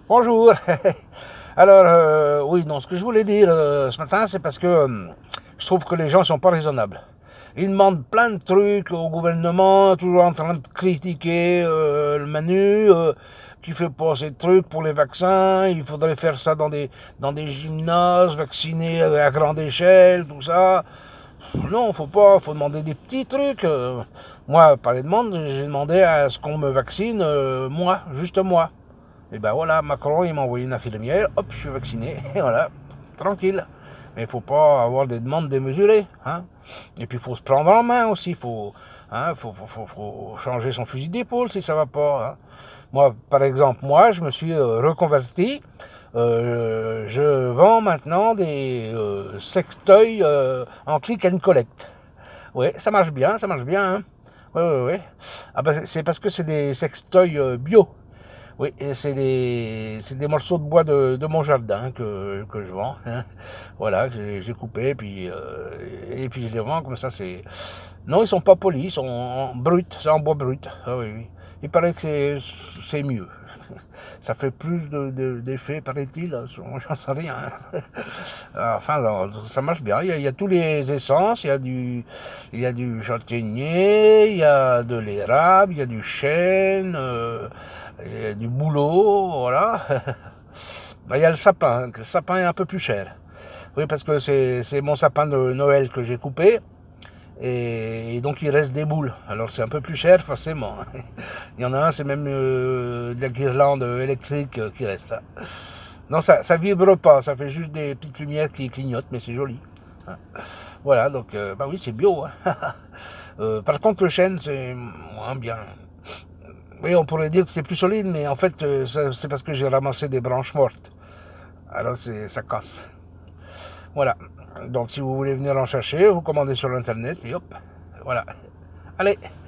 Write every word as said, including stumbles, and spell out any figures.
Bonjour. Alors, euh, oui, non, ce que je voulais dire euh, ce matin, c'est parce que euh, je trouve que les gens sont pas raisonnables. Ils demandent plein de trucs au gouvernement, toujours en train de critiquer euh, le Manu, euh, qui fait pas ces trucs pour les vaccins. Il faudrait faire ça dans des dans des gymnases, vacciner à grande échelle, tout ça. Non, faut pas, faut demander des petits trucs. Euh, moi, par les demandes, j'ai demandé à ce qu'on me vaccine, euh, moi, juste moi. Et ben voilà, Macron, il m'a envoyé une infirmière, hop, je suis vacciné, et voilà, tranquille. Mais il faut pas avoir des demandes démesurées, hein. Et puis il faut se prendre en main aussi, il faut, hein, faut, faut, faut, faut changer son fusil d'épaule si ça va pas, hein. Moi, par exemple, moi, je me suis euh, reconverti. Euh, je vends maintenant des euh, sextoys euh, en click and collect. Ouais, ça marche bien, ça marche bien, hein. Ouais, ouais, ouais. Ah ben, c'est parce que c'est des sextoys euh, bio. Oui, et c'est des, c'est des morceaux de bois de, de mon jardin que, que je vends, hein. Voilà, que j'ai coupé, puis, euh, et puis je les vends comme ça, c'est... Non, ils sont pas polis, ils sont en brut, c'est en bois brut. Ah oui, oui. Il paraît que c'est, c'est mieux. Ça fait plus de, de, d'effet, paraît-il, j'en sais rien. Enfin, ça marche bien, il y, a, il y a tous les essences, il y a du, il y a du châtaignier, il y a de l'érable, il y a du chêne, euh, il y a du bouleau, voilà. Il y a le sapin, le sapin est un peu plus cher. Oui, parce que c'est, c'est mon sapin de Noël que j'ai coupé. Et, et donc il reste des boules. Alors c'est un peu plus cher forcément. Il y en a un, c'est même euh, de la guirlande électrique euh, qui reste. Non, ça, ça vibre pas, ça fait juste des petites lumières qui clignotent, mais c'est joli. Voilà, donc euh, bah oui, c'est bio, hein. euh, par contre, le chêne, c'est moins bien. Oui, on pourrait dire que c'est plus solide, mais en fait, euh, c'est parce que j'ai ramassé des branches mortes. Alors c'est, ça casse. Voilà. Donc si vous voulez venir en chercher, vous commandez sur internet et hop. Voilà. Allez.